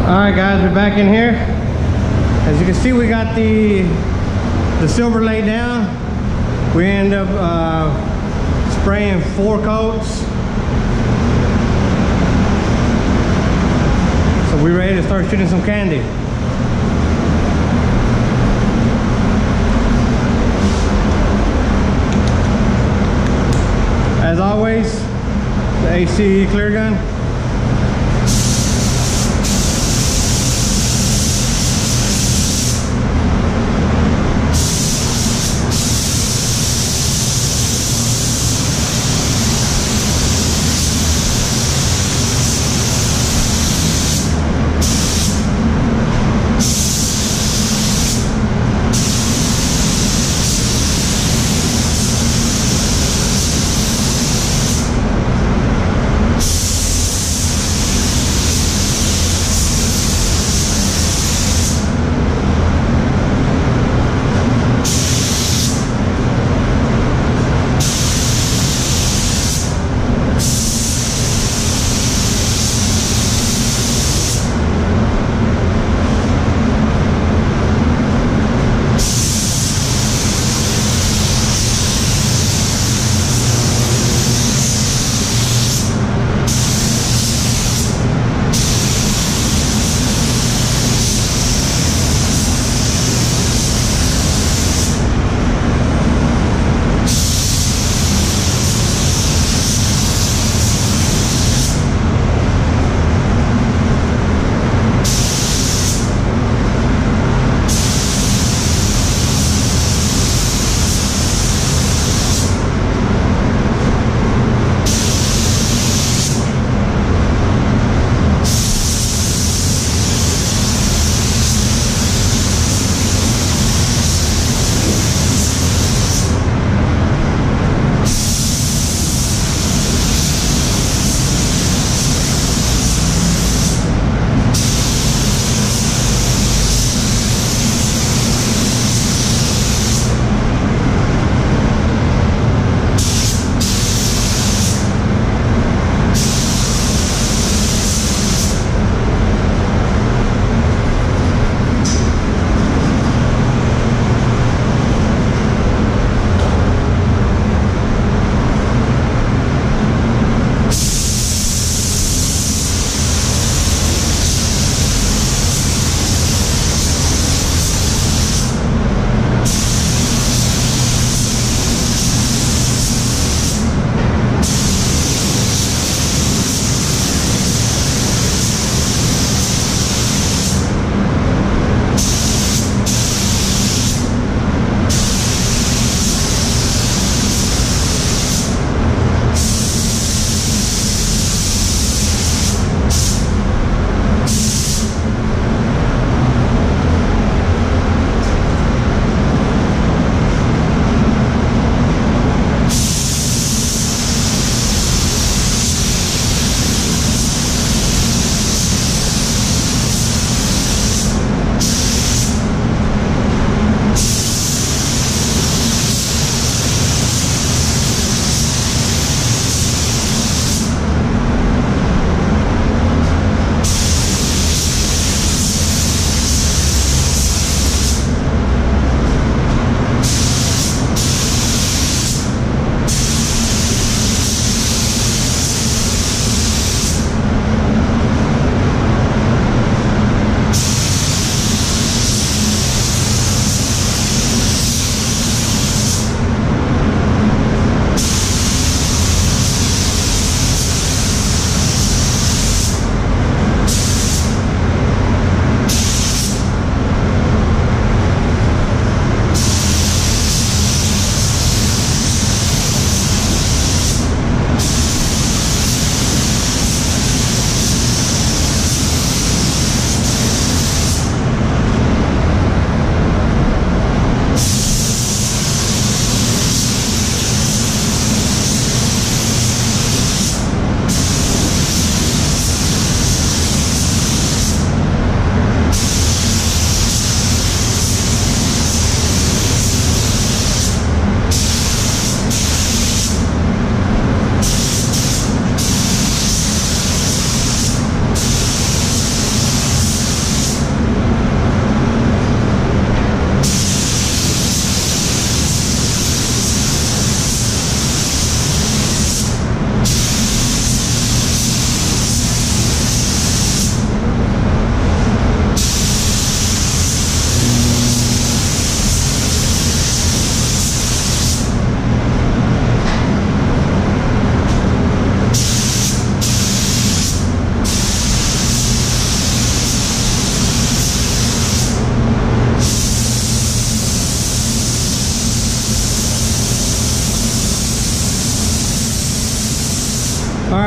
Alright guys, we're back in here. As you can see, we got the silver laid down. We end up spraying 4 coats. So we're ready to start shooting some candy. As always, the ACE clear gun.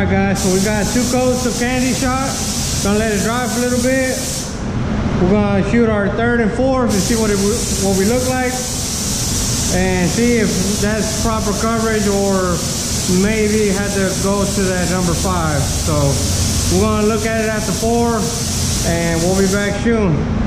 Alright guys, so we got 2 coats of candy shot. Gonna let it dry for a little bit. We're gonna shoot our 3rd and 4th and see what we look like. And see if that's proper coverage or maybe had to go to that number 5. So we're gonna look at it after 4 and we'll be back soon.